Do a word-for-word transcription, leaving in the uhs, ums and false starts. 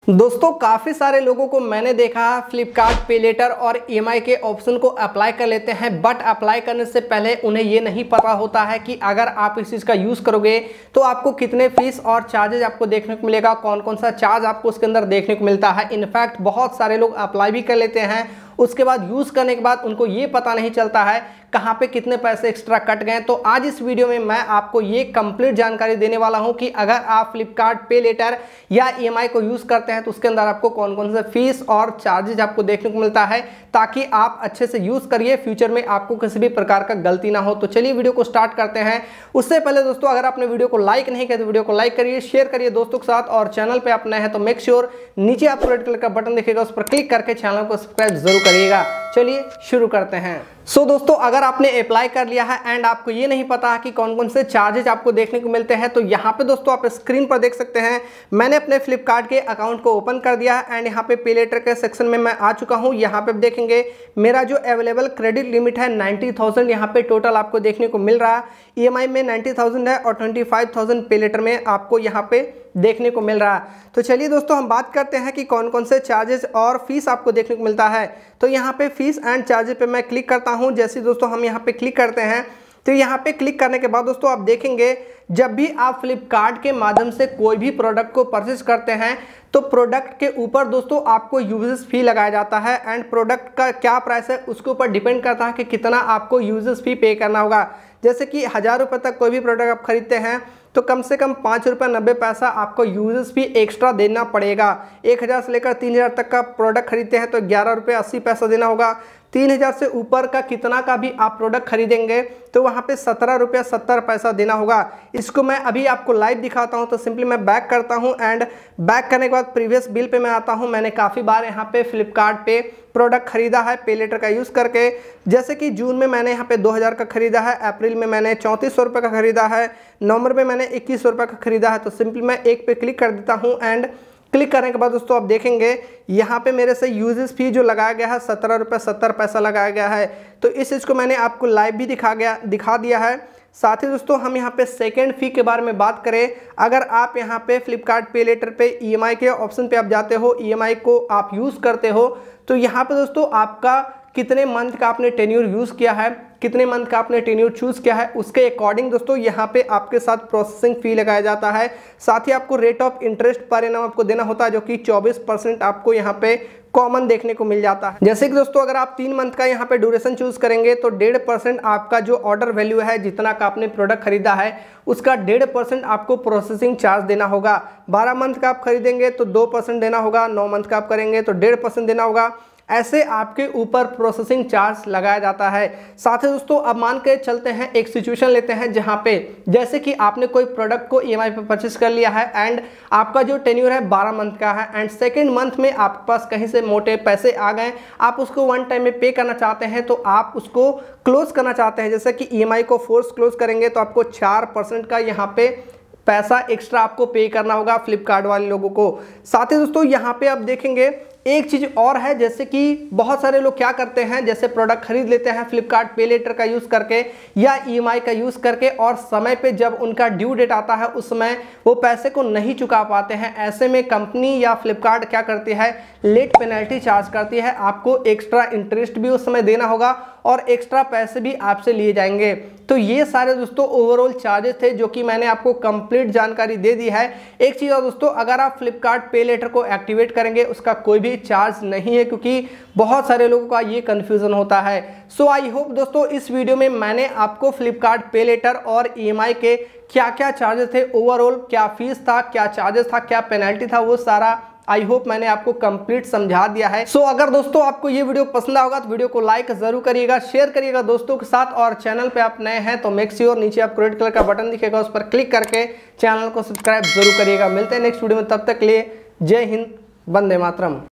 दोस्तों काफ़ी सारे लोगों को मैंने देखा है फ्लिपकार्ट पे लेटर और ईएमआई के ऑप्शन को अप्लाई कर लेते हैं, बट अप्लाई करने से पहले उन्हें ये नहीं पता होता है कि अगर आप इस चीज़ का यूज़ करोगे तो आपको कितने फीस और चार्जेज आपको देखने को मिलेगा, कौन कौन सा चार्ज आपको उसके अंदर देखने को मिलता है। इनफैक्ट बहुत सारे लोग अप्लाई भी कर लेते हैं, उसके बाद यूज़ करने के बाद उनको ये पता नहीं चलता है कहाँ पे कितने पैसे एक्स्ट्रा कट गए। तो आज इस वीडियो में मैं आपको ये कंप्लीट जानकारी देने वाला हूँ कि अगर आप फ्लिपकार्ट पे लेटर या ईएमआई को यूज़ करते हैं तो उसके अंदर आपको कौन कौन से फीस और चार्जेज आपको देखने को मिलता है, ताकि आप अच्छे से यूज़ करिए, फ्यूचर में आपको किसी भी प्रकार का गलती ना हो। तो चलिए वीडियो को स्टार्ट करते हैं। उससे पहले दोस्तों अगर आपने वीडियो को लाइक नहीं किया तो वीडियो को लाइक करिए, शेयर करिए दोस्तों के साथ, और चैनल पर आप नए हैं तो मेक श्योर नीचे आपको रेड कलर का बटन दिखेगा, उस पर क्लिक करके चैनल को सब्सक्राइब जरूर करिएगा। चलिए शुरू करते हैं। सो so, दोस्तों अगर आपने अप्लाई कर लिया है एंड आपको ये नहीं पता है कि कौन कौन से चार्जेज आपको देखने को मिलते हैं, तो यहाँ पे दोस्तों आप स्क्रीन पर देख सकते हैं मैंने अपने फ्लिपकार्ट के अकाउंट को ओपन कर दिया है एंड यहाँ पे पे लेटर के सेक्शन में मैं आ चुका हूँ। यहाँ पे देखेंगे मेरा जो अवेलेबल क्रेडिट लिमिट है नाइन्टी थाउजेंड यहाँ पे टोटल आपको देखने को मिल रहा है। ईएमआई में नाइन्टी थाउजेंड है और ट्वेंटी फाइव थाउजेंड पे लेटर में आपको यहाँ पे देखने को मिल रहा है। तो चलिए दोस्तों हम बात करते हैं कि कौन कौन से चार्जेस और फीस आपको देखने को मिलता है। तो यहाँ पे फीस एंड चार्जेस पे मैं क्लिक करता हूँ। जैसे दोस्तों हम यहाँ पे क्लिक करते हैं तो यहाँ पे क्लिक करने के बाद दोस्तों आप देखेंगे जब भी आप फ्लिपकार्ट के माध्यम से कोई भी प्रोडक्ट को परचेज करते हैं तो प्रोडक्ट के ऊपर दोस्तों आपको यूजर्स फी लगाया जाता है एंड प्रोडक्ट का क्या प्राइस है उसके ऊपर डिपेंड करता है कि कितना आपको यूजर्स फी पे करना होगा। जैसे कि हज़ार रुपये तक कोई भी प्रोडक्ट आप खरीदते हैं तो कम से कम पाँच रुपये नब्बे पैसा आपको यूजर्स फी एक्स्ट्रा देना पड़ेगा। एक हज़ार से लेकर तीन हज़ार तक का प्रोडक्ट खरीदते हैं तो ग्यारह रुपये अस्सी पैसा देना होगा। तीन हज़ार से ऊपर का कितना का भी आप प्रोडक्ट खरीदेंगे तो वहाँ पे सत्रह रुपये सत्तर पैसा देना होगा। इसको मैं अभी आपको लाइव दिखाता हूँ। तो सिंपली मैं बैक करता हूँ एंड बैक करने के बाद प्रीवियस बिल पे मैं आता हूँ। मैंने काफ़ी बार यहाँ पे फ्लिपकार्ट पे प्रोडक्ट खरीदा है पे लेटर का यूज़ करके। जैसे कि जून में मैंने यहाँ पे दो हज़ार का खरीदा है, अप्रैल में मैंने चौंतीस सौ रुपये का खरीदा है, नवंबर में मैंने इक्कीस सौ रुपये का खरीदा है। तो सिंपली मैं एक पे क्लिक कर देता हूँ एंड क्लिक करने के बाद दोस्तों आप देखेंगे यहाँ पे मेरे से यूजेस फी जो लगाया गया है सत्रह रुपये सत्तर पैसा लगाया गया है। तो इस चीज़ को मैंने आपको लाइव भी दिखा गया दिखा दिया है। साथ ही दोस्तों हम यहाँ पे सेकेंड फी के बारे में बात करें, अगर आप यहाँ पे फ्लिपकार्ट पे लेटर पे ईएमआई के ऑप्शन पे आप जाते हो, ईएमआई को आप यूज़ करते हो, तो यहाँ पे दोस्तों आपका कितने मंथ का आपने टेन्योर यूज़ किया है, कितने मंथ का आपने टेन्योर चूज़ किया है, उसके अकॉर्डिंग दोस्तों यहाँ पे आपके साथ प्रोसेसिंग फ़ी लगाया जाता है। साथ ही आपको rate of interest per annum आपको देना होता है जो कि चौबीस परसेंट आपको यहाँ पे कॉमन देखने को मिल जाता है। जैसे कि दोस्तों अगर आप तीन मंथ का यहाँ पे ड्यूरेशन चूज करेंगे तो डेढ़ परसेंट आपका जो ऑर्डर वैल्यू है, जितना का आपने प्रोडक्ट खरीदा है उसका डेढ़ परसेंट आपको प्रोसेसिंग चार्ज देना होगा। बारह मंथ का आप खरीदेंगे तो दो परसेंट देना होगा, नौ मंथ का आप करेंगे तो डेढ़ परसेंट देना होगा। ऐसे आपके ऊपर प्रोसेसिंग चार्ज लगाया जाता है। साथ ही दोस्तों अब मान के चलते हैं एक सिचुएशन लेते हैं जहां पे जैसे कि आपने कोई प्रोडक्ट को ईएमआई पे परचेस कर लिया है एंड आपका जो टेन्योर है बारह मंथ का है एंड सेकंड मंथ में आपके पास कहीं से मोटे पैसे आ गए, आप उसको वन टाइम में पे करना चाहते हैं तो आप उसको क्लोज करना चाहते हैं। जैसे कि ईएमआई को फोर्स क्लोज करेंगे तो आपको चार परसेंट का यहाँ पे पैसा एक्स्ट्रा आपको पे करना होगा फ्लिपकार्ट वाले लोगों को। साथ ही दोस्तों यहाँ पे आप देखेंगे एक चीज़ और है, जैसे कि बहुत सारे लोग क्या करते हैं, जैसे प्रोडक्ट खरीद लेते हैं फ्लिपकार्ट पे लेटर का यूज़ करके या ईएमआई का यूज़ करके और समय पे जब उनका ड्यू डेट आता है उस समय वो पैसे को नहीं चुका पाते हैं। ऐसे में कंपनी या फ्लिपकार्ट क्या करती है, लेट पेनल्टी चार्ज करती है। आपको एक्स्ट्रा इंटरेस्ट भी उस समय देना होगा और एक्स्ट्रा पैसे भी आपसे लिए जाएंगे। तो ये सारे दोस्तों ओवरऑल चार्जेस थे जो कि मैंने आपको कंप्लीट जानकारी दे दी है। एक चीज़ और दोस्तों, अगर आप फ्लिपकार्ट पे लेटर को एक्टिवेट करेंगे उसका कोई भी चार्ज नहीं है, क्योंकि बहुत सारे लोगों का ये कंफ्यूजन होता है। सो आई होप दोस्तों इस वीडियो में मैंने आपको फ्लिपकार्ट पे लेटर और ईएमआई के क्या क्या चार्जेस थे, ओवरऑल क्या फीस था, क्या चार्जेस था, क्या पेनल्टी था, वो सारा आई होप मैंने आपको कंप्लीट समझा दिया है। सो so, अगर दोस्तों आपको ये वीडियो पसंद होगा तो वीडियो को लाइक जरूर करिएगा, शेयर करिएगा दोस्तों के साथ, और चैनल पे आप नए हैं तो मेक श्योर नीचे आपको रेड कलर का बटन दिखेगा, उस पर क्लिक करके चैनल को सब्सक्राइब जरूर करिएगा। मिलते हैं नेक्स्ट वीडियो में, तब तक के लिए जय हिंद, वंदे मातरम।